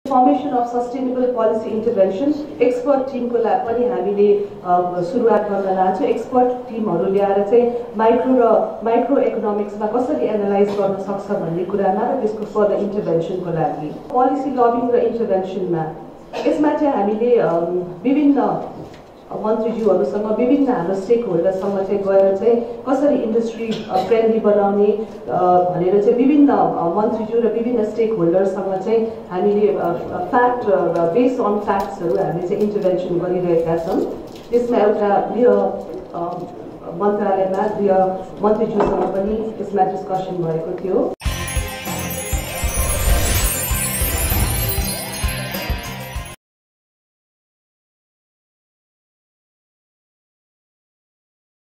Formation of Sustainable Policy Intervention expert team को पनि हामीले सुरुवात गर्न लाग्छौं। एक्सपर्ट टिमहरु ल्याएर चाहिँ माइक्रो इकोनोमिक्समा कसरी एनालाइज गर्न सक्छ भन्ने कुरामा र त्यसको फर्दर इन्टरभेन्सनको लागि पोलिसी लबिङ र इन्टरभेन्सनमा यसमा चाहिँ हामीले विभिन्न मन्त्रीज्यूहरुसँग विभिन्न हाम्रो स्टेक होल्डरसँग चाहिँ गएर चाहिँ कसरी इन्डस्ट्री फ्रेन्डली बनाउने भनेर चाहिँ विभिन्न मन्त्रीज्यू र विभिन्न स्टेक होल्डरसँग चाहिँ हामीले फ्याक्ट बेस्ड अन फ्याक्ट्सहरु हामीले चाहिँ इन्टरभेन्सन गरिरहेका छौं। त्यसमा एउटा गृह मन्त्रालयमा गृह मन्त्रीज्यूसँग पनि यसमा डिस्कसन भएको थियो।